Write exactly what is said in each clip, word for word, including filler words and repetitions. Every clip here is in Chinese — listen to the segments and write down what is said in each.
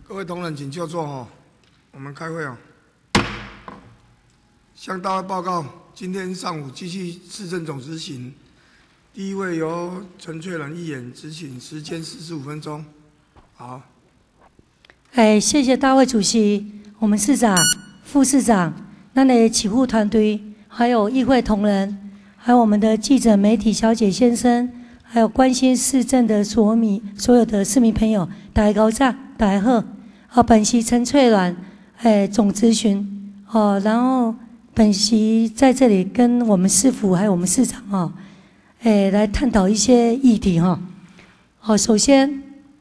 各位同仁，请就座哈。我们开会哦。向大会报告，今天上午继续市政总执行。第一位由陈翠兰议员执行，时间四十五分钟。好。 哎，谢谢大会主席，我们市长、副市长，那里起护团队，还有议会同仁，还有我们的记者、媒体小姐先生，还有关心市政的所民所有的市民朋友，大家高炸，大家好。啊，本席陈翠兰，哎，总咨询哦，然后本席在这里跟我们市府还有我们市长哦，哎，来探讨一些议题哈。好，首先。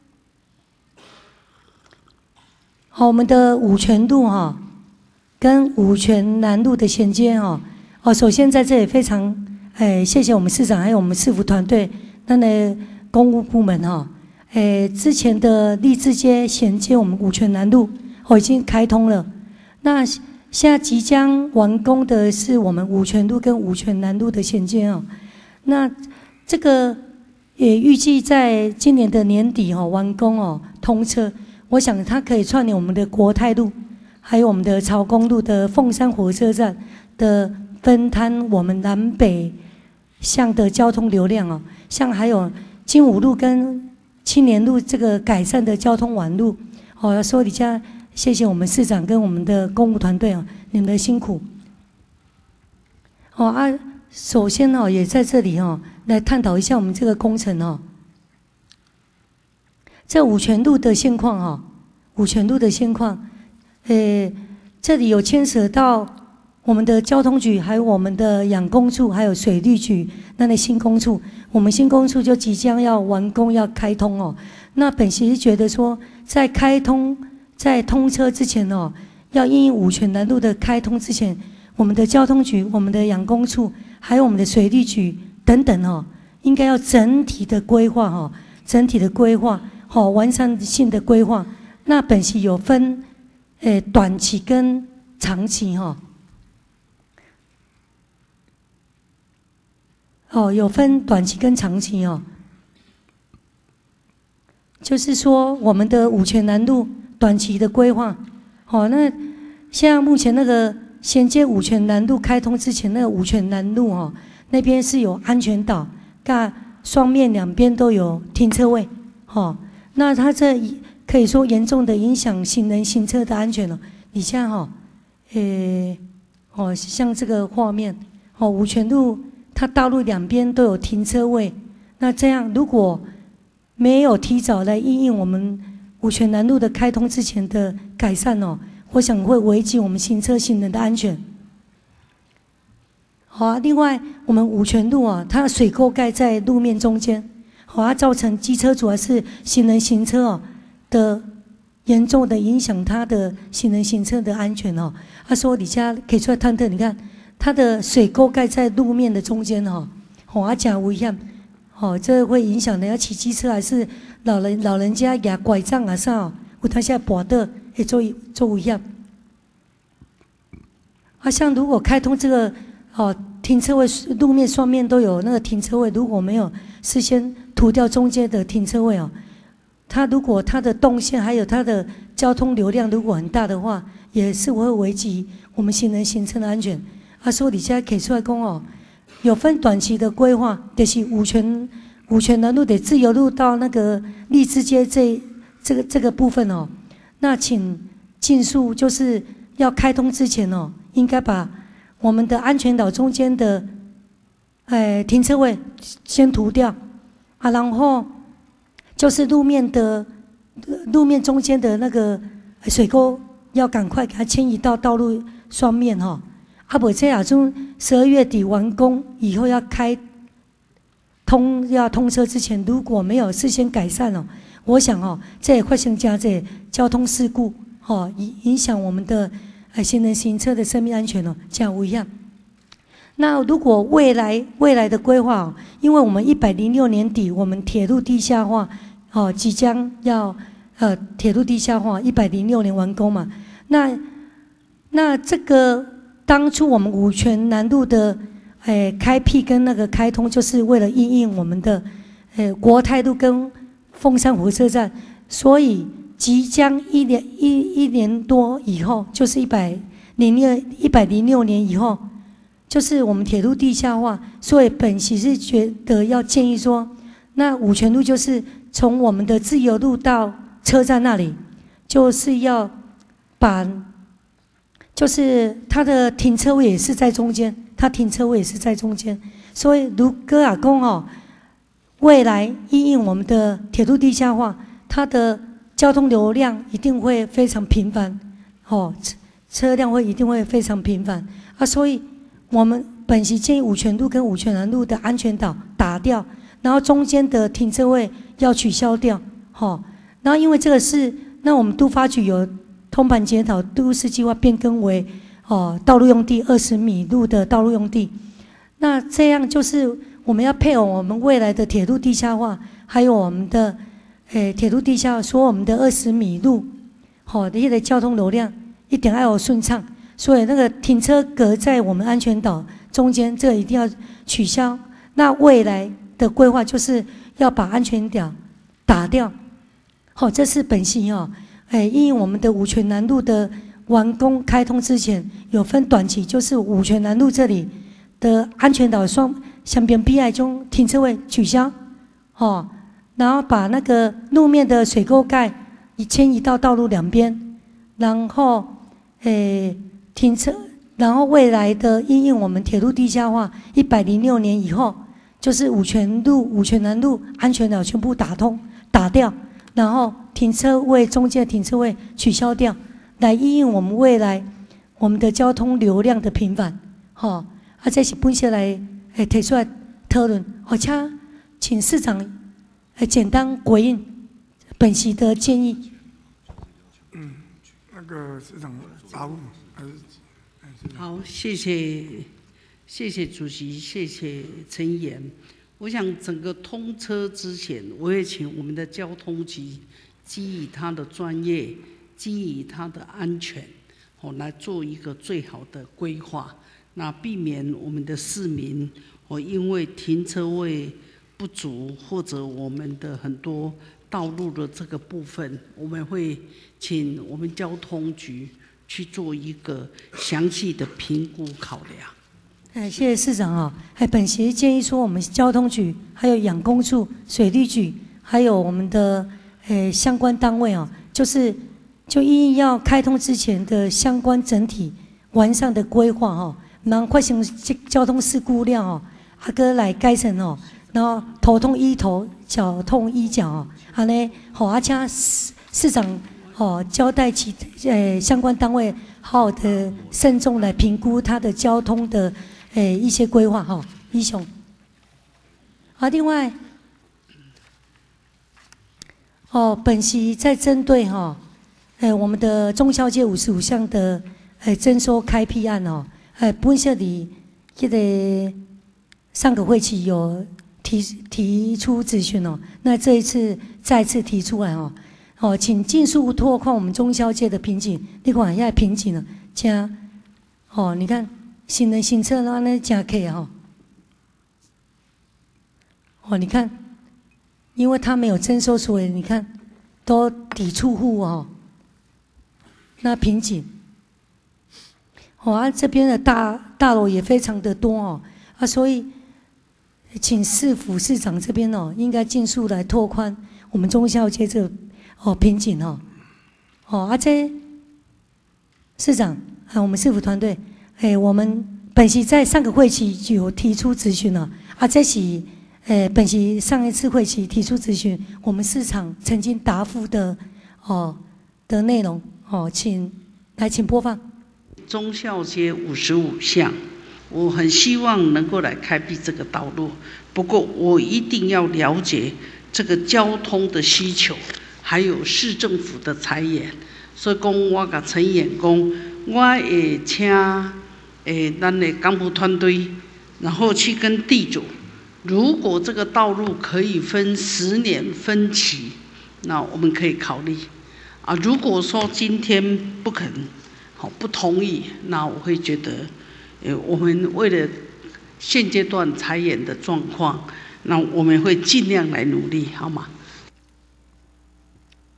好，我们的五权路哈，跟五权南路的衔接哈，哦，首先在这里非常哎，谢谢我们市长还有我们市府团队，那呢公务部门哈，哎，之前的荔枝街衔接我们五权南路哦已经开通了，那现在即将完工的是我们五权路跟五权南路的衔接哦，那这个也预计在今年的年底哦完工哦通车。我想它可以串联我们的国泰路，还有我们的曹公路的凤山火车站的分摊我们南北向的交通流量哦，像还有金武路跟青年路这个改善的交通网路哦，要说一下，谢谢我们市长跟我们的公务团队哦，你们的辛苦。哦啊，首先哦也在这里哦来探讨一下我们这个工程哦。这五权路的现况哈，五权路的现况，呃，这里有牵扯到我们的交通局，还有我们的养工处，还有水利局，那那新工处，我们新工处就即将要完工要开通哦。那本席是觉得说，在开通在通车之前哦，要因应五权南路的开通之前，我们的交通局、我们的养工处，还有我们的水利局等等哦，应该要整体的规划哈，整体的规划。好，完善性的规划。那本席有分，诶，短期跟长期哈。哦，有分短期跟长期哦。就是说，我们的五权南路短期的规划，哦，那现在目前那个衔接五权南路开通之前，那个五权南路哦，那边是有安全岛，那双面两边都有停车位，哦。那它这可以说严重的影响行人行车的安全了。你像哈，呃，哦，像这个画面，哦，五权路它道路两边都有停车位，那这样如果没有提早来因应我们五权南路的开通之前的改善哦，我想会危及我们行车行人的安全。好啊，另外我们五权路啊，它水沟盖在路面中间。好，它造成机车主要是行人行车哦的严重的影响，它的行人行车的安全哦。他说底下可以出来探测，你看它的水沟盖在路面的中间哦，好啊，假危险，哦，这会影响人家骑机车还是老人老人家牙拐杖啊啥哦，有他现在跛的会做做危险。啊，像如果开通这个哦停车位，路面双面都有那个停车位，如果没有事先涂掉中间的停车位哦，它如果它的动线还有它的交通流量如果很大的话，也是会危及我们行人行车的安全。他说你现在可以出来讲哦，有分短期的规划，就是五权五权南路得自由路到那个荔枝街这这个这个部分哦，那请尽速就是要开通之前哦，应该把我们的安全岛中间的哎停车位先涂掉。啊，然后就是路面的路面中间的那个水沟，要赶快给它迁移到道路双面哈。啊，不这样从十二月底完工以后要开通要通车之前，如果没有事先改善哦，我想哦，这也会增加这交通事故哦，影影响我们的呃行人行车的生命安全哦，这样不一样。那如果未来未来的规划，因为我们一百零六年底我们铁路地下化，哦，即将要呃铁路地下化，一百零六年完工嘛。那那这个当初我们五权南路的诶开辟跟那个开通，就是为了因应我们的诶国泰路跟凤山火车站，所以即将一年一一年多以后，就是一百零六一百零六年以后，就是我们铁路地下化，所以本席是觉得要建议说，那五权路就是从我们的自由路到车站那里，就是要把，就是它的停车位也是在中间，它停车位也是在中间，所以如哥阿公哦，未来因应我们的铁路地下化，它的交通流量一定会非常频繁，哦，车辆会一定会非常频繁啊，所以我们本席建议五权路跟五权南路的安全岛打掉，然后中间的停车位要取消掉，哦，然后因为这个是，那我们都发局有通盘检讨都市计划变更为哦道路用地二十米路的道路用地，那这样就是我们要配合我们未来的铁路地下化，还有我们的诶铁路地下化，说我们的二十米路，好的一个交通流量一定要有顺畅。所以那个停车格在我们安全岛中间，这个一定要取消。那未来的规划就是要把安全岛打掉。好，这是本席哦，哎，因为我们的五权南路的完工开通之前，有分短期，就是五权南路这里的安全岛双相边壁中停车位取消，哦，然后把那个路面的水沟盖迁移到道路两边，然后诶。停车，然后未来的因应我们铁路地下化，一百零六年以后，就是五权路、五权南路安全岛全部打通、打掉，然后停车位中间的停车位取消掉，来因应我们未来我们的交通流量的频繁，吼、哦，啊，这是本席来诶提出来讨论，而且请市长诶简单回应本席的建议。 嗯，那个市长答复。 好，谢谢，谢谢主席，谢谢陈议员。我想整个通车之前，我也请我们的交通局基于他的专业，基于他的安全，哦，来做一个最好的规划，那避免我们的市民哦因为停车位不足或者我们的很多道路的这个部分，我们会请我们交通局去做一个详细的评估考量。 哎，谢谢市长啊！哎，本席建议说，我们交通局、还有养工处、水利局，还有我们的呃相关单位啊，就是就因要开通之前的相关整体完善的规划哦，然后发生交通事故量哦，阿哥来改善哦，然后头痛医头，脚痛医脚哦，安尼好，阿请市市长。哦，交代其呃相关单位好好的慎重来评估它的交通的呃一些规划哈、哦，英雄。好，另外，哦，本席在针对哈、哦，呃我们的中小街五十五项的呃征收开辟案哦，呃本席里这个上个会期有提提出咨询哦，那这一次再次提出来哦。哦，请尽速拓宽我们中小街的瓶颈。你看现在瓶颈了，加哦，你看新人新车那那加 K 哈，哦，你看，因为他没有征收，所以你看都抵触户哦，那瓶颈。哦，啊这边的大大楼也非常的多哦，啊，所以请市府市长这边哦，应该尽速来拓宽我们中小街这个。哦，瓶颈哦，哦，啊这市长啊，我们市府团队，哎，我们本席在上个会期就有提出咨询了，啊，这是呃本席上一次会期提出咨询，我们市场曾经答复的哦的内容，哦，请来请播放。 忠孝街五十五巷，我很希望能够来开辟这个道路，不过我一定要了解这个交通的需求。还有市政府的财源，所以讲我甲陈议员讲，我会请诶咱的港府团队，然后去跟地主，如果这个道路可以分十年分期，那我们可以考虑。啊，如果说今天不肯，好不同意，那我会觉得，呃，我们为了现阶段财源的状况，那我们会尽量来努力，好吗？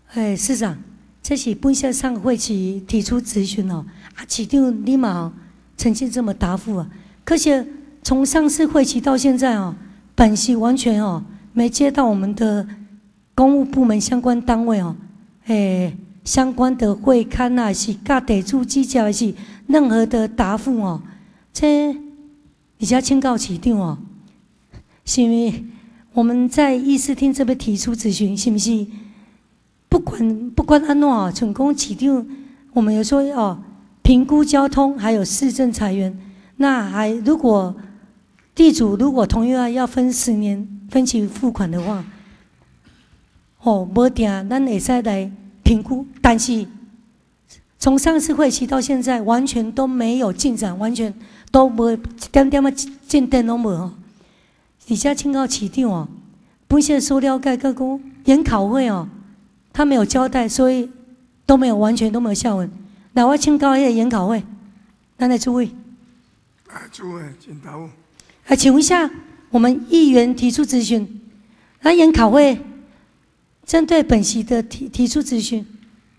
哎，市长，这是本县上会期提出质询哦，啊，市长你嘛曾经这么答复啊，可是从上次会期到现在哦，本席完全哦没接到我们的公务部门相关单位哦，哎，相关的会刊啊，是甲地主计较是任何的答复哦，这而且请告市长哦，是因为我们在议事厅这边提出质询，是不是？不管不管安怎哦，成功市长，我们有说哦，评估交通还有市政财源，那还如果地主如果同意啊，要分十年分期付款的话，哦，无定咱会使来评估，但是从上次会期到现在，完全都没有进展，完全都无一点点啊进展都无哦。而且请教市长哦，本县所了解个讲研考会哦。他没有交代，所以都没有完全都没有下文。那我请教那个研考会，咱来诸位。 啊，诸位，请答复。 啊，请问一下，我们议员提出质询，那研考会针对本席的提提出质询，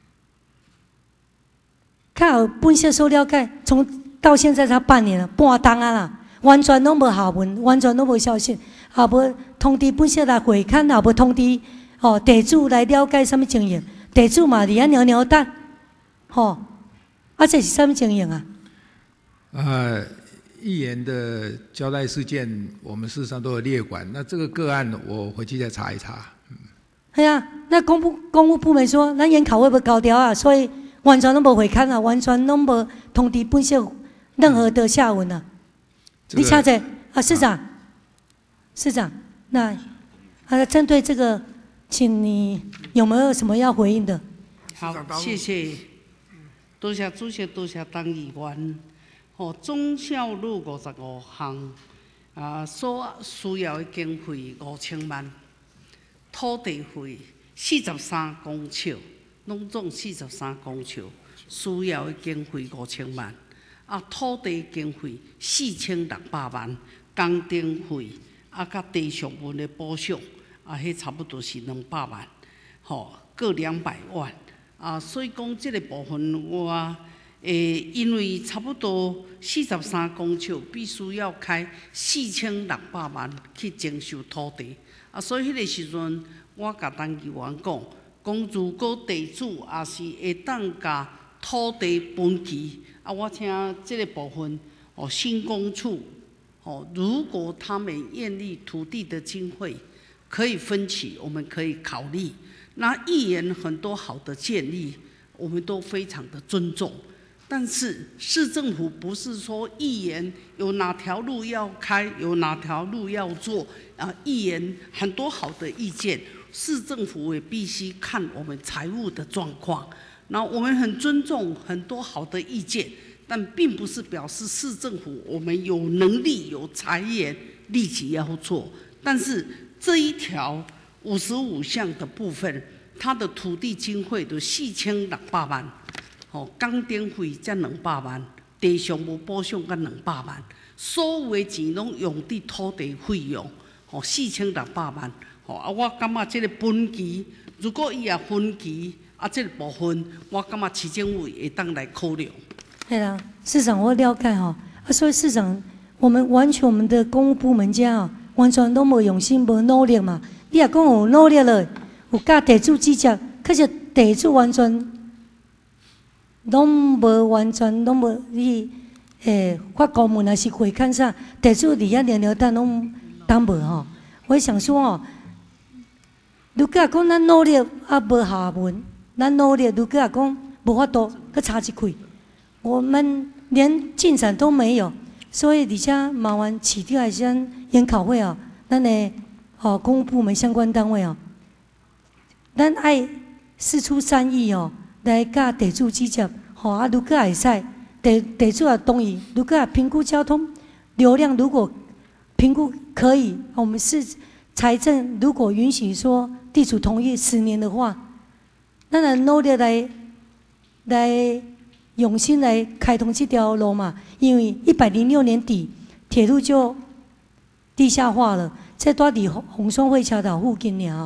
看有本县所了解，从到现在才半年了，半当啊啦，完全都无下文，完全都无消息，也无通知本县来会刊，也无通知。哦，地主来了解什么情形？地主嘛，伫遐袅袅等，吼、哦，啊，这是什么情形啊？ 呃，议员的交代事件，我们事实上都有列管。那这个个案，我回去再查一查。嗯， 系啊，那公务公务部门说，咱研考会无高调啊，所以完全都无回刊啊，完全都无通知本县任何的下文啊。这个、你请者啊，市长，市长，那啊，针对这个。请你有没有什么要回应的？ 好，谢谢，多谢主席，多谢党议员。哦，忠孝路五十五项啊，所需要的经费五千万，土地费四十三公尺，拢总四十三公尺，需要的经费五千万。啊，土地经费四千六百万，工程费啊，甲地上文的补偿。啊，迄差不多是两百万，吼，各两百万啊，所以讲即个部分我诶，因为差不多四十三公尺，必须要开四千六百万去征收土地啊，所以迄个时阵，我甲党议员讲，讲如果地主也是会当甲土地分期啊，我请即个部分哦，新工处哦，如果他们愿意土地的经费。可以分期，我们可以考虑。那议员很多好的建议，我们都非常的尊重。但是市政府不是说议员有哪条路要开，有哪条路要做啊？议员很多好的意见，市政府也必须看我们财务的状况。那我们很尊重很多好的意见，但并不是表示市政府我们有能力、有财源立即要做，但是。这一条五十五项的部分，它的土地经费就四千六百万，哦，工程费才两百万，地上无补偿才两百万，所有的钱拢用伫土地费用，哦，四千六百万，哦，啊，我感觉这个分期，如果伊也分期，啊，这个部分，我感觉市政府会当来考量。 对啦，市长我了解哈，啊，所以市长，我们完全我们的公务部门家啊。完全都无用心，无努力嘛。你也讲有努力了，有甲地主计较，可是地主完全拢无完全拢无去诶发公文还是会看啥，地主伫遐连连等拢当无吼。我想说哦，如果讲咱努力啊无下文，咱努力如果讲无法度，佮差一块，我们连进展都没有。所以，而且麻烦市长还是咱研考会哦，咱的哦公务部门相关单位哦，咱爱释出善意哦，来甲地主计较，吼啊，如果会使，地地主也同意，如果评估交通流量，如果评估可以，我们是财政如果允许说地主同意十年的话，咱来努力来来。用心来开通这条路嘛，因为一百零六年底铁路就地下化了，在住伫红双汇桥岛附近尔，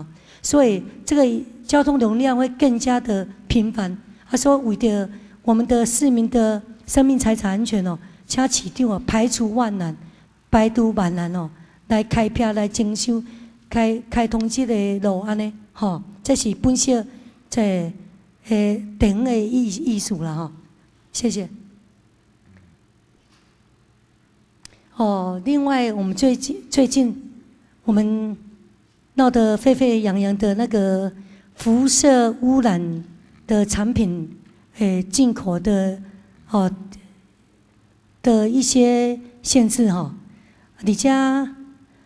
所以这个交通容量会更加的频繁。他说为了我们的市民的生命财产安全哦，请市长哦排除万难，排除万难哦，来开辟来征收开开通这个路安尼，吼，这是本色在诶地方的艺艺术啦，吼，谢谢。哦，另外我们最近最近我们闹得沸沸扬扬的那个辐射污染的产品，诶，进口的哦的一些限制哈，李家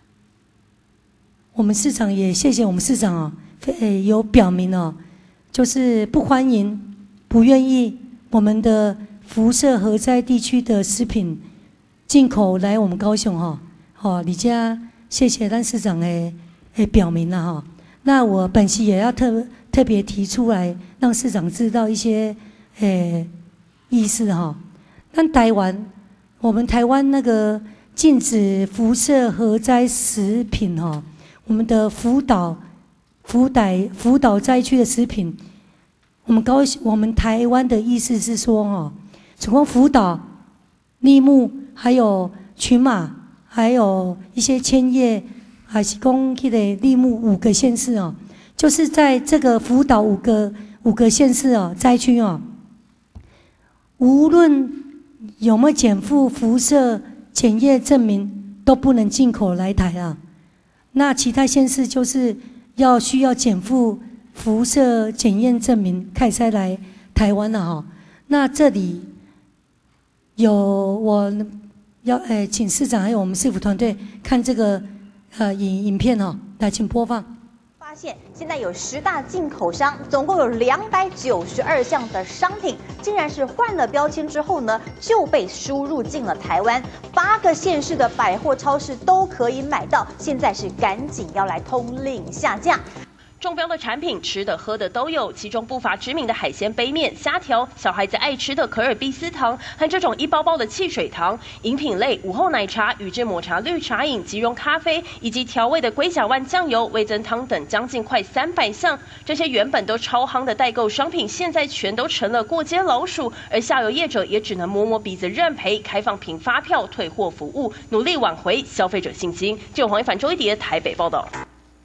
我们市长也谢谢我们市长哦，诶有表明哦，就是不欢迎、不愿意我们的辐射核灾地区的食品进口来我们高雄哈，哦，李家谢谢咱市长诶诶表明了哈，那我本席也要特特别提出来，让市长知道一些诶意思哈。但台湾，我们台湾那个禁止辐射核灾食品哈，我们的福岛、福岛、福岛灾区的食品，我们高我们台湾的意思是说哈，总共福岛、立木还有群马，还有一些千叶，还是讲迄个立木五个县市哦。就是在这个福岛五个五个县市哦灾区哦，无论有没有减负辐射检验证明，都不能进口来台啊。那其他县市就是要需要减负辐射检验证明，开才来台湾了哈。那这里有我要诶，请市长还有我们市府团队看这个呃影影片哦，来请播放。 发现现在有十大进口商，总共有两百九十二项的商品，竟然是换了标签之后呢，就被输入进了台湾。八个县市的百货超市都可以买到，现在是赶紧要来通令下架。 中标的产品，吃的喝的都有，其中不乏知名的海鲜杯面、虾条，小孩子爱吃的可尔必斯糖，和这种一包包的汽水糖。饮品类，午后奶茶、宇治抹茶绿茶饮、即溶咖啡，以及调味的龟甲湾酱油、味噌汤等，将近快三百项。这些原本都超夯的代购商品，现在全都成了过街老鼠，而下游业者也只能摸摸鼻子认赔，开放凭发票退货服务，努力挽回消费者信心。记者黄一凡、周一蝶台北报道。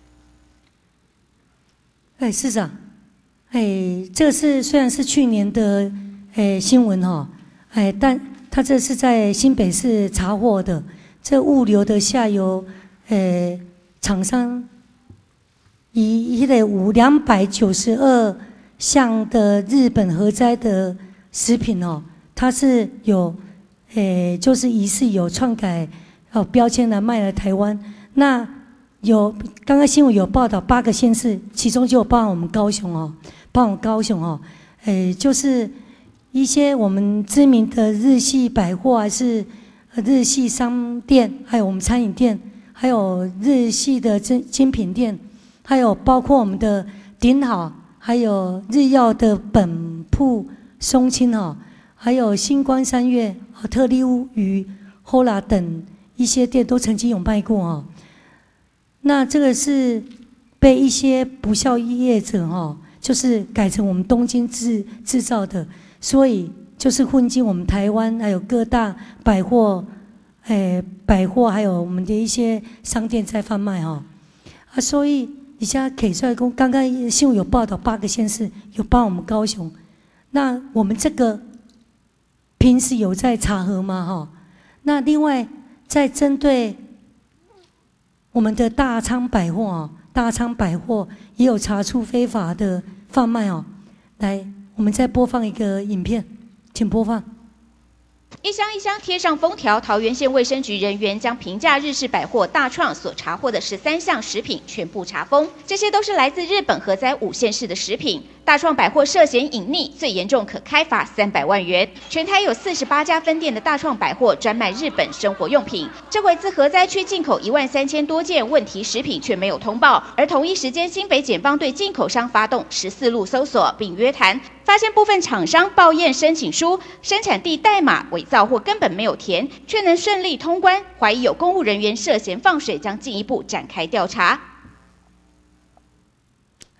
哎，市长，哎，这个是虽然是去年的哎新闻哈、哦，哎，但他这是在新北市查获的，这物流的下游，呃，厂商以一类五两百九十二项的日本核灾的食品哦，它是有，诶，就是疑似有篡改哦标签来卖来台湾，那。有刚刚新闻有报道八个县市，其中就有包含我们高雄哦，包含高雄哦，诶，就是一些我们知名的日系百货，还是日系商店，还有我们餐饮店，还有日系的精精品店，还有包括我们的顶好，还有日耀的本铺松青哦，还有星光三月、特利屋与 Hola 等一些店都曾经有卖过哦。那这个是被一些不肖业者哈、哦，就是改成我们东京制制造的，所以就是混进我们台湾还有各大百货，诶百货还有我们的一些商店在贩卖哈、哦，啊，所以你现在可以出来公，刚刚新闻有报道八个县市有帮我们高雄，那我们这个平时有在查核吗哈？那另外在针对。我们的大昌百货哦，大昌百货也有查出非法的贩卖哦。来，我们再播放一个影片，请播放。 一箱一箱贴上封条，桃园县卫生局人员将平价日式百货大创所查获的十三项食品全部查封，这些都是来自日本核灾五县市的食品。大创百货涉嫌隐匿，最严重可开罚三百万元。全台有四十八家分店的大创百货专卖日本生活用品，这回自核灾区进口一万三千多件问题食品却没有通报，而同一时间新北检方对进口商发动十四路搜索并约谈，发现部分厂商报验申请书、生产地代码伪造或根本没有填，却能顺利通关，怀疑有公务人员涉嫌放水，将进一步展开调查。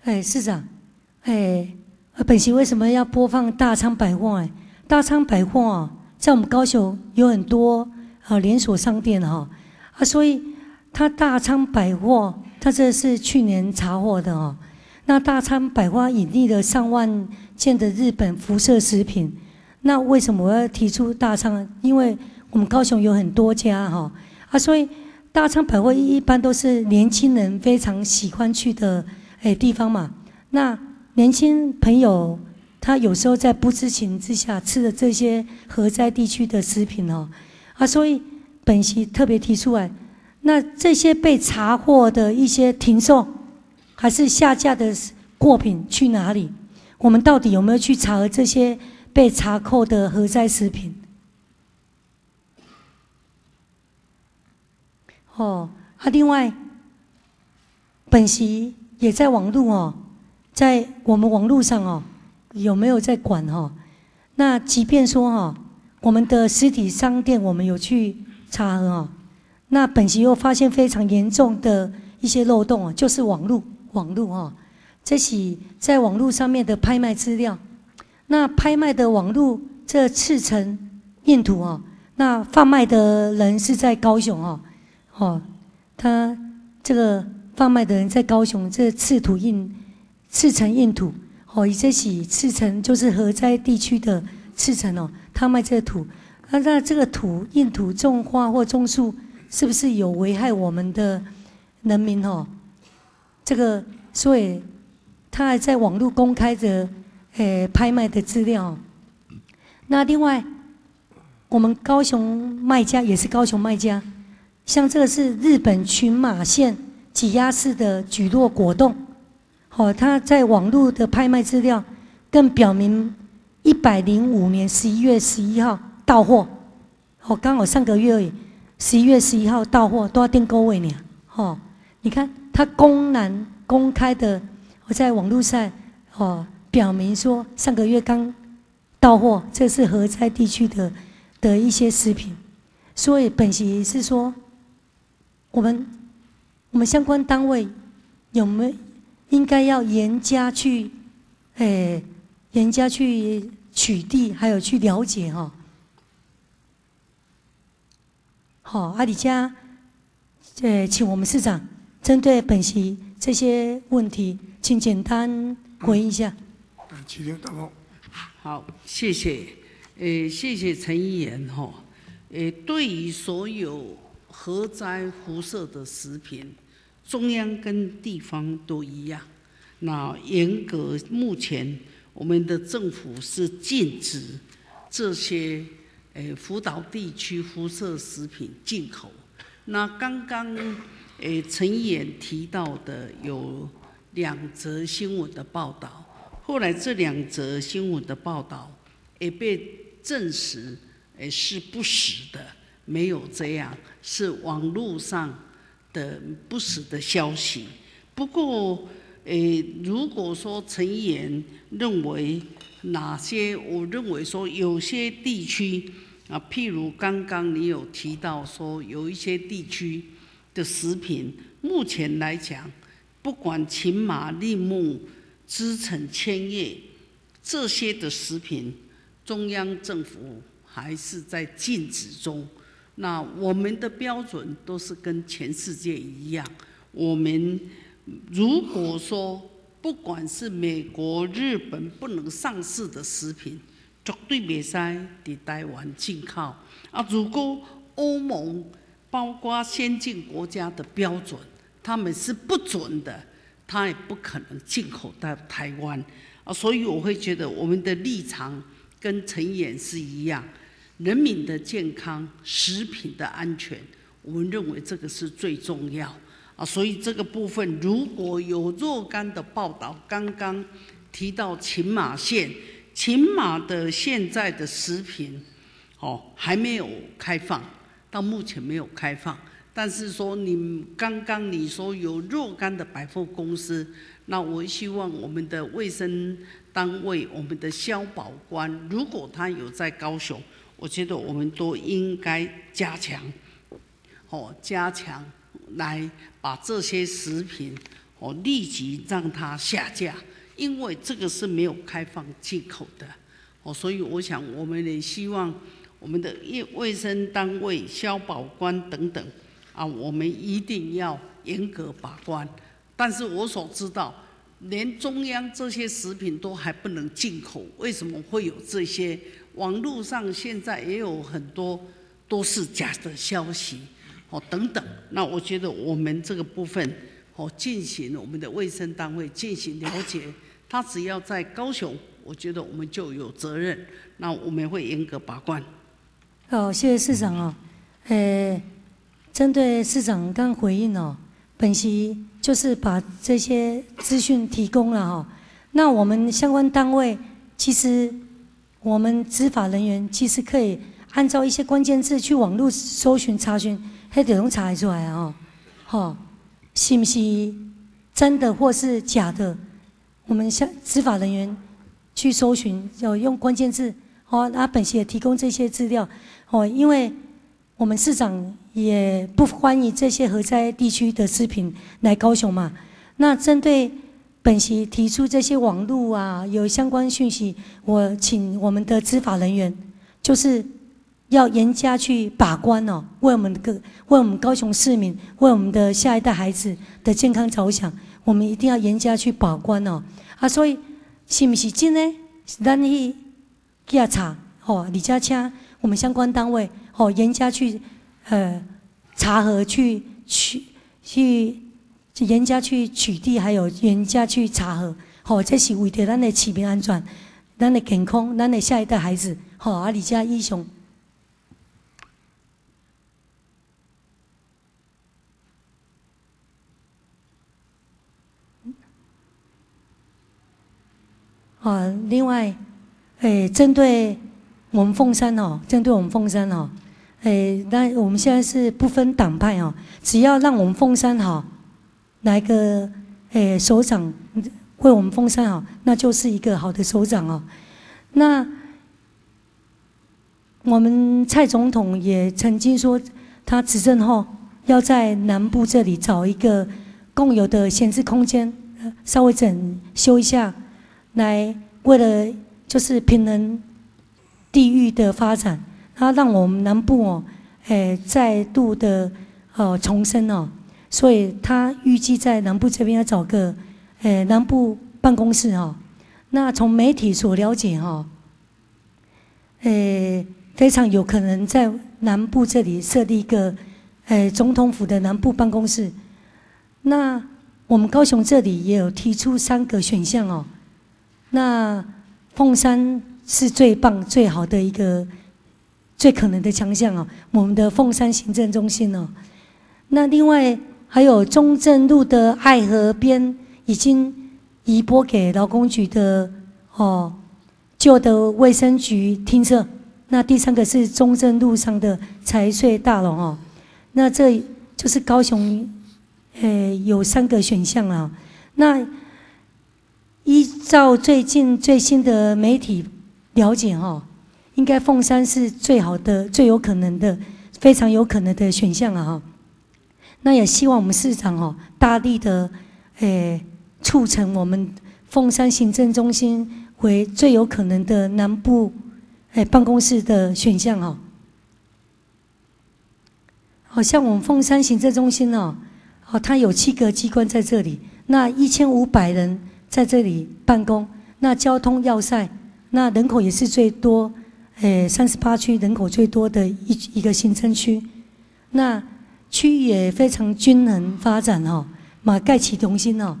哎，市长，哎，本席为什么要播放大昌百货？哎，大昌百货啊，在我们高雄有很多啊连锁商店哈啊，所以它大昌百货，它这是去年查获的哦。那大昌百货引进了上万件的日本辐射食品，那为什么我要提出大昌？因为我们高雄有很多家哈啊，所以大昌百货一般都是年轻人非常喜欢去的诶地方嘛。那年轻朋友他有时候在不知情之下吃了这些核灾地区的食品哦啊，所以本席特别提出来，那这些被查获的一些停售还是下架的货品去哪里？我们到底有没有去查核这些被查扣的核灾食品？哦，啊，另外，本席也在网络哦，在我们网络上哦，有没有在管哦？那即便说哦，我们的实体商店我们有去查核哦，那本席又发现非常严重的一些漏洞哦，就是网络网络哦，这是在网络上面的拍卖资料。那拍卖的网络这赤诚印图哦，那贩卖的人是在高雄哦。哦，他这个贩卖的人在高雄，这赤土印、赤诚印土，哦，以这起赤诚就是核灾地区的赤诚哦，他卖这个土，那那这个土印土种花或种树，是不是有危害我们的人民哦？这个，所以他还在网络公开的，诶，拍卖的资料。那另外，我们高雄卖家也是高雄卖家。像这个是日本群马县挤压式的菊落果冻，哦，它在网络的拍卖资料更表明，一百零五年十一月十一号到货，哦，刚好上个月而已，十一月十一号到货都要订购位呢，哦，你看它公然公开的，我在网络上哦表明说上个月刚到货，这是核灾地区的的一些食品，所以本席是说。我们我们相关单位有没有应该要严加去，诶，严加去取缔，还有去了解哈、哦。好，阿里加，呃，请我们市长针对本席这些问题，请简单回应一下。 嗯，请听答复。 好，谢谢，呃，谢谢陈议员哈，呃，对于所有。核灾辐射的食品，中央跟地方都一样。那严格，目前我们的政府是禁止这些诶福岛地区辐射食品进口。那刚刚诶陈议员提到的有两则新闻的报道，后来这两则新闻的报道也被证实诶是不实的。没有这样，是网络上的不实的消息。不过，诶，如果说陈议员认为哪些，我认为说有些地区啊，譬如刚刚你有提到说有一些地区的食品，目前来讲，不管秦马、柃木、知诚、千叶这些的食品，中央政府还是在禁止中。那我们的标准都是跟全世界一样。我们如果说不管是美国、日本不能上市的食品，绝对袂使在台湾进口。啊，如果欧盟包括先进国家的标准，他们是不准的，他也不可能进口到台湾。啊，所以我会觉得我们的立场跟陈议员是一样。人民的健康、食品的安全，我们认为这个是最重要啊。所以这个部分如果有若干的报道，刚刚提到秦马县，秦马的现在的食品，哦还没有开放，到目前没有开放。但是说你刚刚你说有若干的百货公司，那我希望我们的卫生单位、我们的消保官，如果他有在高雄。我觉得我们都应该加强，哦，加强来把这些食品， 哦立即让它下架，因为这个是没有开放进口的。哦，所以我想我们也希望我们的卫生单位、消保官等等啊，我们一定要严格把关。但是我所知道，连中央这些食品都还不能进口，为什么会有这些？网络上现在也有很多都是假的消息，哦等等。那我觉得我们这个部分，哦进行我们的卫生单位进行了解，他只要在高雄，我觉得我们就有责任，那我们会严格把关。 好，谢谢市长哦。呃，针对市长刚回应哦，本席就是把这些资讯提供了哈。那我们相关单位其实我们执法人员其实可以按照一些关键字去网络搜寻查询，还得能查得出来哦。哈，是不是真的或是假的？我们像执法人员去搜寻，要用关键字哦。那本席也提供这些资料哦，因为我们市长也不欢迎这些核灾地区的食品来高雄嘛。那针对本席提出这些网络啊有相关讯息，我请我们的执法人员就是要严加去把关哦，为我们的为我们高雄市民，为我们的下一代孩子的健康着想，我们一定要严加去把关哦。啊，所以是不是真的？咱去调查哦，李家请我们相关单位哦，严加去呃查核，去取去严加去取缔，还有严加去查核，哦，这是为着咱的市民安全、咱的健康、咱的下一代孩子，哦，啊，李家英雄。啊，另外，诶，针对我们凤山哦，针对我们凤山哦，诶，那我们现在是不分党派哦，只要让我们凤山好，来个诶首长为我们凤山好，那就是一个好的首长哦。那我们蔡总统也曾经说，他执政后要在南部这里找一个共有的闲置空间，稍微整修一下。来，为了就是平衡地域的发展，它让我们南部哦，诶再度的哦重生哦，所以他预计在南部这边要找个诶南部办公室哦。那从媒体所了解哦，诶非常有可能在南部这里设立一个诶总统府的南部办公室。那我们高雄这里也有提出三个选项哦。那凤山是最棒、最好的一个、最可能的强项哦，我们的凤山行政中心哦。那另外还有中正路的爱河边已经移拨给劳工局的哦旧的卫生局厅舍。那第三个是中正路上的财税大楼哦。那这就是高雄，呃，有三个选项啊。那依照最近最新的媒体了解哈，应该凤山是最好的、最有可能的、非常有可能的选项啊哈。那也希望我们市长哦大力的诶促成我们凤山行政中心为最有可能的南部诶办公室的选项哦。好像我们凤山行政中心哦，哦它有七个机关在这里，那一千五百人在这里办公，那交通要塞，那人口也是最多，诶，三十八区人口最多的一一个行政区，那区域也非常均衡发展哦，马盖起中心哦。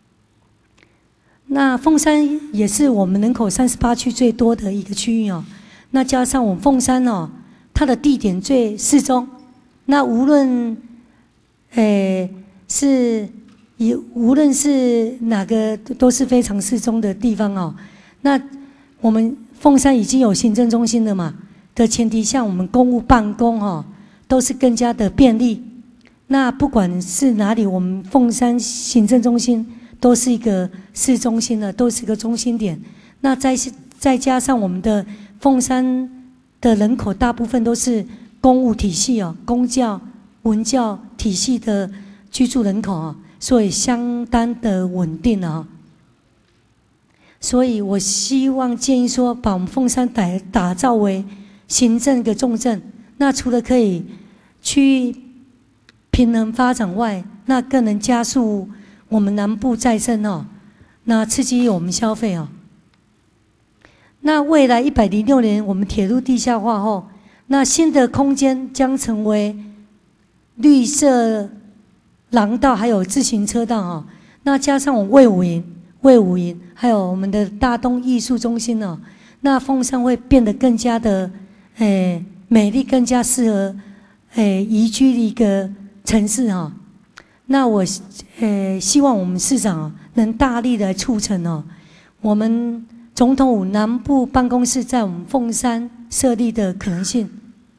那凤山也是我们人口三十八区最多的一个区域哦，那加上我们凤山哦，它的地点最适中，那无论，诶是。也无论是哪个都是非常适中的地方哦。那我们凤山已经有行政中心了嘛的前提下，我们公务办公哦都是更加的便利。那不管是哪里，我们凤山行政中心都是一个市中心了，都是一个中心点。那再再加上我们的凤山的人口大部分都是公务体系哦，公教、文教体系的居住人口哦。 所以相当的稳定啊。所以我希望建议说，把我们凤山打打造为行政的重镇。那除了可以区域平衡发展外，那更能加速我们南部再生哦，那刺激我们消费哦。那未来一百零六年我们铁路地下化后，那新的空间将成为绿色廊道，还有自行车道哦。那加上我们卫武营、卫武营，还有我们的大东艺术中心哦，那凤山会变得更加的诶美丽，更加适合诶宜居的一个城市哦。那我诶希望我们市长哦能大力的促成哦，我们总统府南部办公室在我们凤山设立的可能性。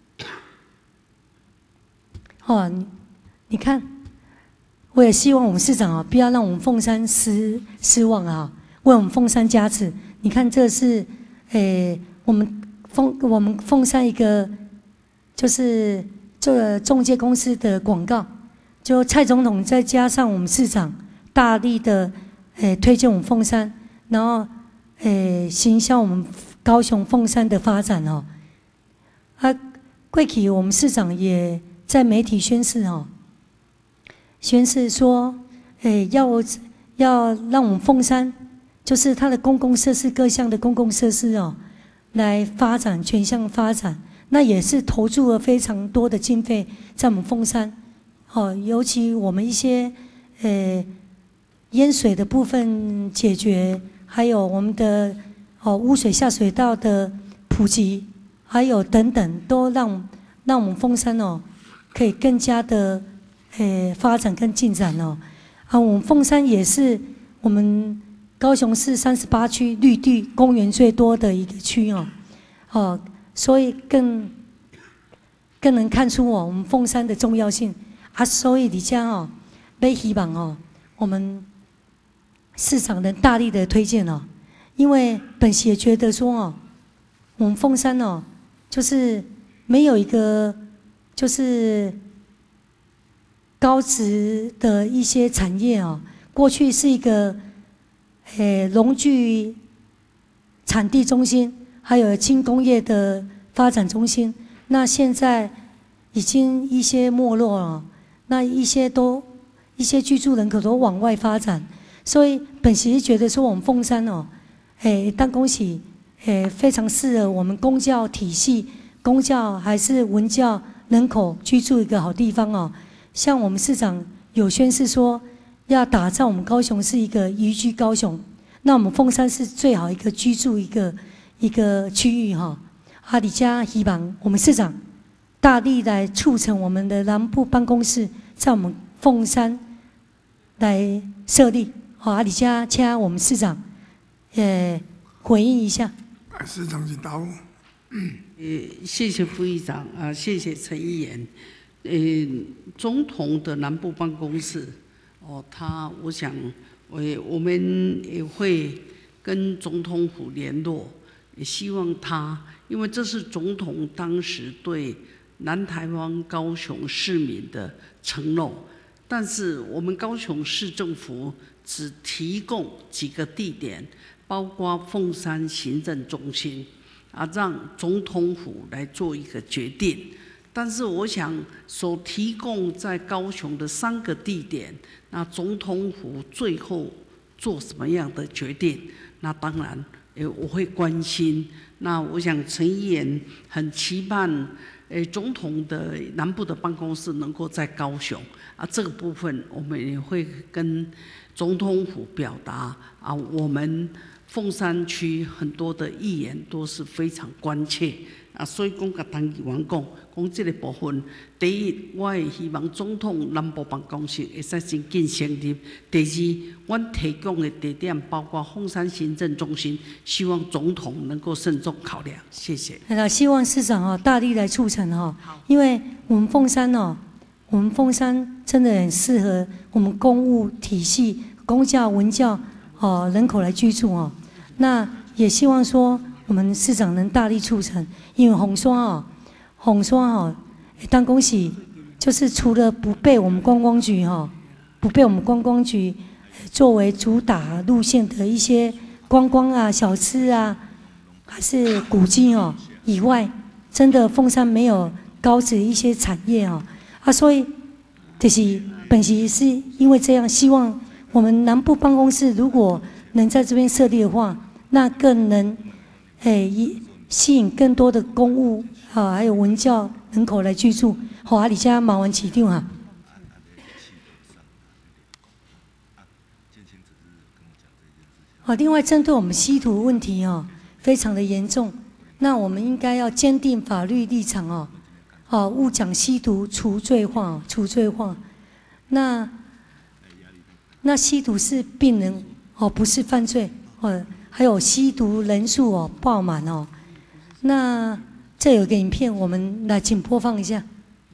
哦，你你看，我也希望我们市长啊，不要让我们凤山失失望啊，为我们凤山加持。你看，这是诶我们凤我们凤山一个就是这个中介公司的广告，就蔡总统再加上我们市长大力的诶推荐我们凤山，然后。诶，行销我们高雄凤山的发展哦。啊，过去我们市长也在媒体宣示哦，宣示说，诶，要要让我们凤山，就是它的公共设施各项的公共设施哦，来发展全项发展。那也是投注了非常多的经费在我们凤山，哦，尤其我们一些诶淹水的部分解决。还有我们的哦污水下水道的普及，还有等等，都让让我们凤山哦可以更加的诶发展跟进展哦。啊，我们凤山也是我们高雄市三十八区绿地公园最多的一个区哦，哦，所以更更能看出哦我们凤山的重要性啊。所以你家哦，要希望哦我们。市长能大力的推荐哦，因为本席也觉得说哦，我们凤山哦，就是没有一个就是高值的一些产业哦，过去是一个诶农具产地中心，还有轻工业的发展中心，那现在已经一些没落了，那一些都一些居住人口都往外发展。所以本席觉得说，我们凤山哦，诶，当恭喜，诶，非常适合我们公教体系、公教还是文教人口居住一个好地方哦。像我们市长有宣示说，要打造我们高雄是一个宜居高雄，那我们凤山是最好一个居住一个一个区域哈、哦。阿里加希望我们市长大力来促成我们的南部办公室在我们凤山来设立。好，阿里加，请我们市长，呃，回应一下。 市长请答复。 呃，谢谢副议长啊，谢谢陈议员。呃，总统的南部办公室，哦，他，我想，我我们也会跟总统府联络，也希望他，因为这是总统当时对南台湾高雄市民的承诺，但是我们高雄市政府。只提供几个地点，包括凤山行政中心，啊，让总统府来做一个决定。但是我想，所提供在高雄的三个地点，那总统府最后做什么样的决定？那当然，诶，我会关心。那我想陈议员很期盼，诶，总统的南部的办公室能够在高雄啊，这个部分我们也会跟。总统府表达啊，我们凤山区很多的议员都是非常关切啊，所以讲甲当议员讲，讲这个部分，第一，我也希望总统南部办公室会使真紧成立；第二，阮提供的地点包括凤山行政中心，希望总统能够慎重考量。谢谢。 好了，希望市长哦大力来促成哦，因为我们凤山哦。我们凤山真的很适合我们公务体系、公教、文教哦人口来居住哦。那也希望说我们市长能大力促成，因为红刷哦，红刷哦，当恭喜就是除了不被我们观光局哈、哦、 不被我们观光局作为主打路线的一些观光啊、小吃啊，还是古迹哦以外，真的凤山没有高职一些产业哦啊，所以就是本席是因为这样，希望我们南部办公室如果能在这边设立的话，那更能诶吸引更多的公务啊，还有文教人口来居住。好，啊，你家忙完起定哈。好，另外针对我们吸毒问题哦，非常的严重，那我们应该要坚定法律立场哦，哦，勿将吸毒除罪化，除罪化。那那吸毒是病人哦，不是犯罪哦，还有吸毒人数哦爆满哦。那这有个影片，我们来请播放一下。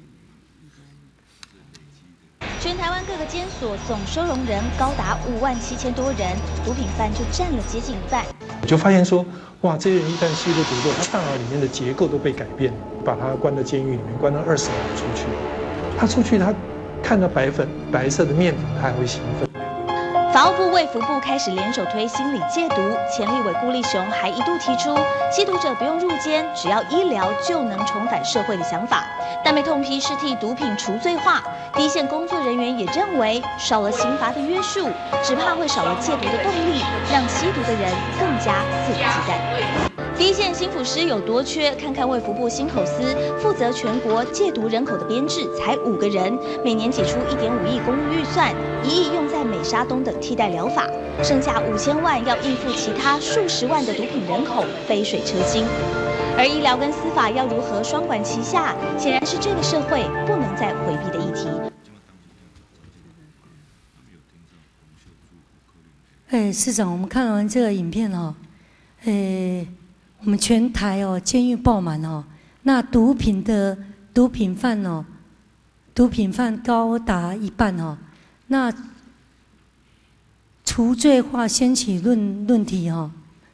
全台湾各个监所总收容人高达五万七千多人，毒品犯就占了接近一半。 我就发现说，哇，这些人一旦吸入毒之后，他大脑里面的结构都被改变了，把他关到监狱里面，关到二十年出去。他出去，他看到白粉、白色的面粉，他还会兴奋。 法务部卫福部开始联手推心理戒毒，前立委顾立雄还一度提出吸毒者不用入监，只要医疗就能重返社会的想法，但被痛批是替毒品除罪化。第一线工作人员也认为，少了刑罚的约束，只怕会少了戒毒的动力，让吸毒的人更加肆无忌惮。第一线心辅师有多缺？看看卫福部心口司负责全国戒毒人口的编制才五个人，每年挤出一点五亿公务预算，一亿用在美沙东等替代疗法，剩下五千万要应付其他数十万的毒品人口，杯水车薪。而医疗跟司法要如何双管齐下，显然是这个社会不能再回避的议题。 哎，市长，我们看完这个影片哦，哎。我们全台哦，监狱爆满哦，那毒品的毒品犯哦，毒品犯高达一半哦，那除罪化掀起论论题哦。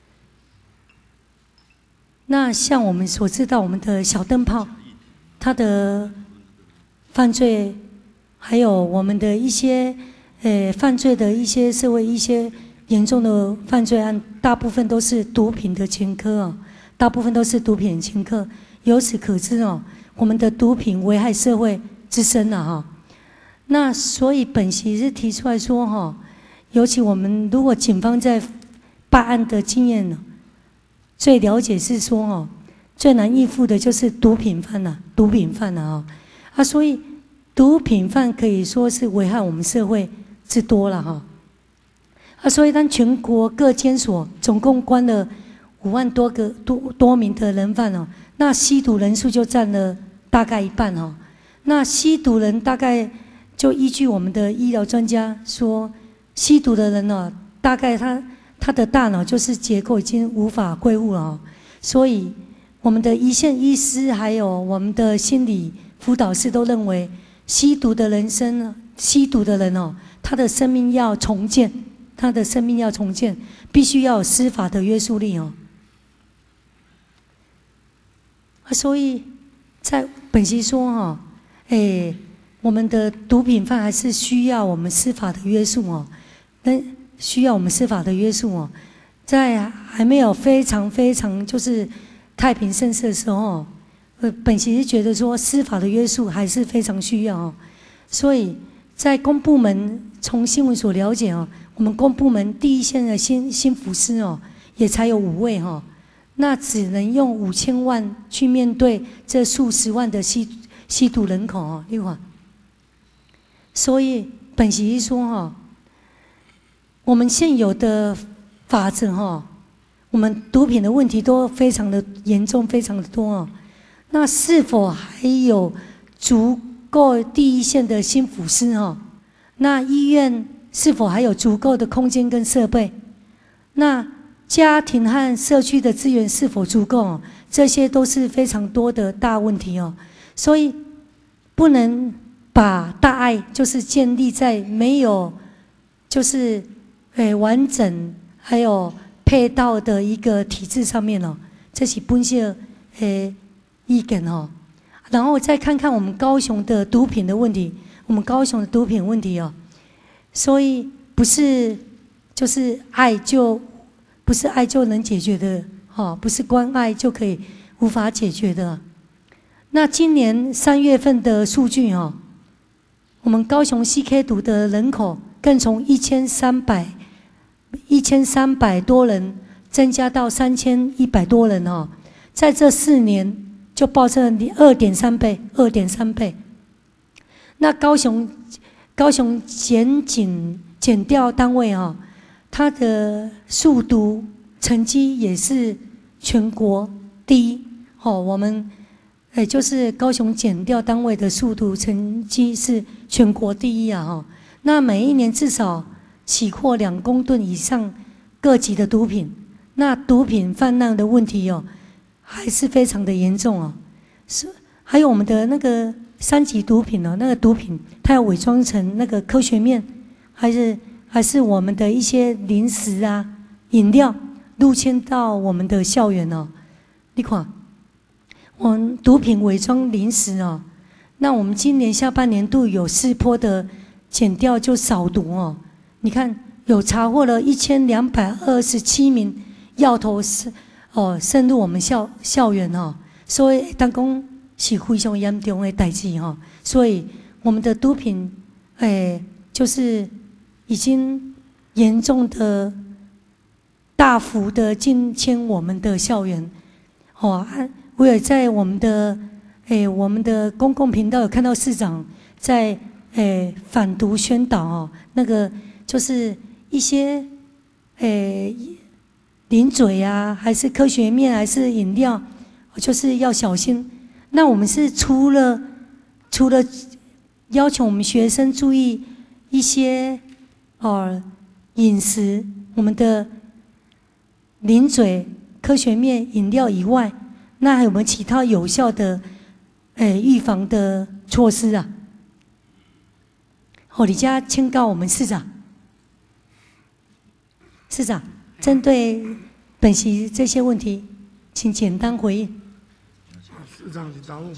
那像我们所知道，我们的小灯泡，他的犯罪，还有我们的一些呃犯罪的一些社会一些。严重的犯罪案，大部分都是毒品的前科哦，大部分都是毒品的前科。由此可知哦，我们的毒品危害社会之深了哈。那所以本席是提出来说哈，尤其我们如果警方在办案的经验呢，最了解是说哦，最难应付的就是毒品犯呐，毒品犯呐啊，啊，所以毒品犯可以说是危害我们社会之多了哈。啊，所以当全国各监所总共关了五万多个多多名的人犯哦，那吸毒人数就占了大概一半哦。那吸毒人大概就依据我们的医疗专家说，吸毒的人哦，大概他他的大脑就是结构已经无法恢复了哦，所以我们的一线医师还有我们的心理辅导师都认为，吸毒的人生，吸毒的人哦，他的生命要重建。他的生命要重建，必须要有司法的约束力哦。啊，所以在本席说哈，哎，我们的毒品犯还是需要我们司法的约束哦，那需要我们司法的约束哦。在还没有非常非常就是太平盛世的时候，呃，本席是觉得说司法的约束还是非常需要哦。所以在公部门从新闻所了解哦。我们公部门第一线的心心辅师哦，也才有五位哈、哦，那只能用五千万去面对这数十万的吸吸毒人口哦，对吧？所以本席说哈、哦，我们现有的法则哈、哦，我们毒品的问题都非常的严重，非常的多哦。那是否还有足够第一线的心辅师哈？那医院？是否还有足够的空间跟设备？那家庭和社区的资源是否足够？这些都是非常多的大问题哦。所以不能把大爱就是建立在没有就是诶完整还有配套的一个体制上面哦。这是本席诶意见哦。然后再看看我们高雄的毒品的问题，我们高雄的毒品问题哦。 所以不是就是爱就不是爱就能解决的，哦，不是关爱就可以无法解决的。那今年三月份的数据哦，我们高雄 C K 毒的人口更从一千三百一千三百多人增加到三千一百多人哦，在这四年就暴增了二点三倍，二点三倍。那高雄高雄检警检调单位哦，它的速毒成绩也是全国第一哦，我们。也就是高雄检调单位的速毒成绩是全国第一啊！哈，那每一年至少起获两公吨以上各级的毒品，那毒品泛滥的问题哦，还是非常的严重哦。是还有我们的那个三级毒品哦，那个毒品它要伪装成那个科学面，还是还是我们的一些零食啊、饮料入侵到我们的校园哦，你看。我们毒品伪装零食哦，那我们今年下半年度有四波的检调就扫毒哦，你看有查获了一千两百二十七名药头是哦渗入我们校校园哦，所以当讲是非常严重的代志哦，所以我们的毒品诶就是已经严重的大幅的进侵我们的校园哦。我也在我们的诶我们的公共频道有看到市长在诶反毒宣导哦，那个就是一些诶零嘴啊，还是科学面，还是饮料，就是要小心。那我们是除了除了要求我们学生注意一些哦饮食，我们的零嘴、科学面、饮料以外。那还有没有其他有效的，诶预防的措施啊？哦，李家请告我们市长。市长，针对本席这些问题，请简单回应。 市长，请答复。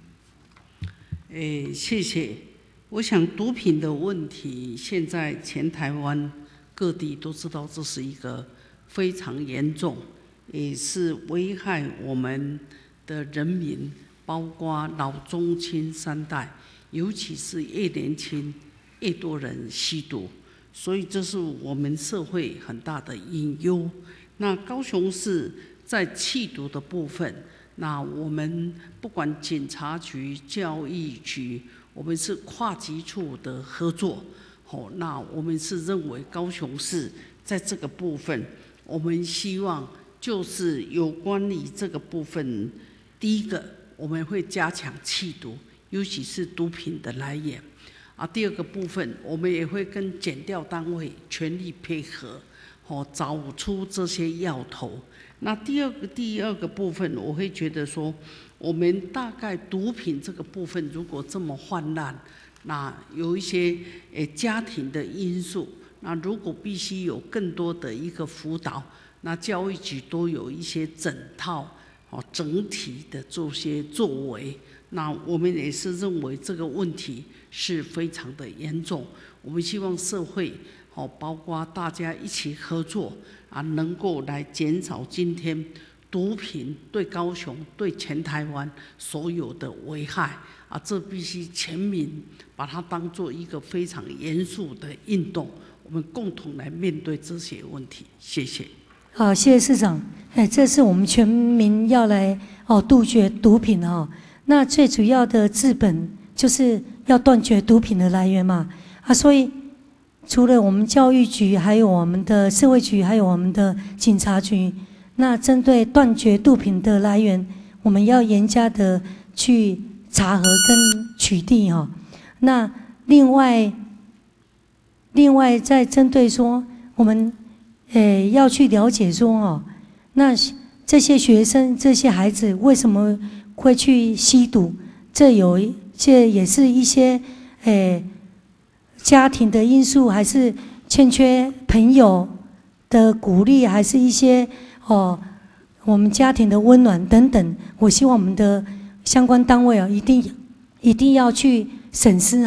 诶，谢谢。我想毒品的问题，现在全台湾各地都知道，这是一个非常严重。也是危害我们的人民，包括老中青三代，尤其是越年轻越多人吸毒，所以这是我们社会很大的隐忧。那高雄市在弃毒的部分，那我们不管警察局、教育局，我们是跨局处的合作。好，那我们是认为高雄市在这个部分，我们希望。就是有关于这个部分，第一个我们会加强缉毒，尤其是毒品的来源啊。第二个部分，我们也会跟检调单位全力配合，哦，找出这些药头。那第二个第二个部分，我会觉得说，我们大概毒品这个部分如果这么泛滥，那有一些诶家庭的因素，那如果必须有更多的一个辅导。那教育局都有一些整套、哦整体的这些作为，那我们也是认为这个问题是非常的严重。我们希望社会、哦包括大家一起合作啊，能够来减少今天毒品对高雄、对全台湾所有的危害啊，这必须全民把它当作一个非常严肃的运动，我们共同来面对这些问题。谢谢。 好，谢谢市长。哎，这是我们全民要来哦杜绝毒品哦。那最主要的治本就是要断绝毒品的来源嘛。啊，所以除了我们教育局，还有我们的社会局，还有我们的警察局，那针对断绝毒品的来源，我们要严加的去查核跟取缔哦。那另外，另外再针对说我们。诶，要去了解说哦，那这些学生、这些孩子为什么会去吸毒？这有这也是一些诶家庭的因素，还是欠缺朋友的鼓励，还是一些哦我们家庭的温暖等等。我希望我们的相关单位哦，一定一定要去审视哦，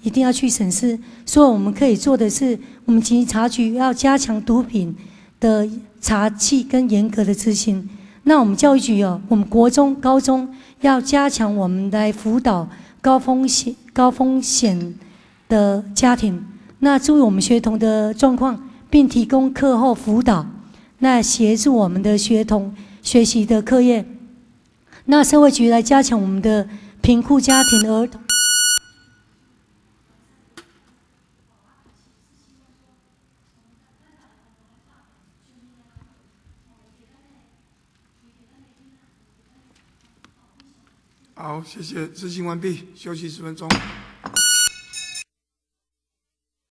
一定要去审视。所以我们可以做的是，我们警察局要加强毒品的查缉跟严格的执行。那我们教育局哦，我们国中、高中要加强我们来辅导高风险、高风险的家庭，那注意我们学童的状况，并提供课后辅导，那协助我们的学童学习的课业。那社会局来加强我们的贫苦家庭儿童。 好，谢谢，执行完毕，休息十分钟。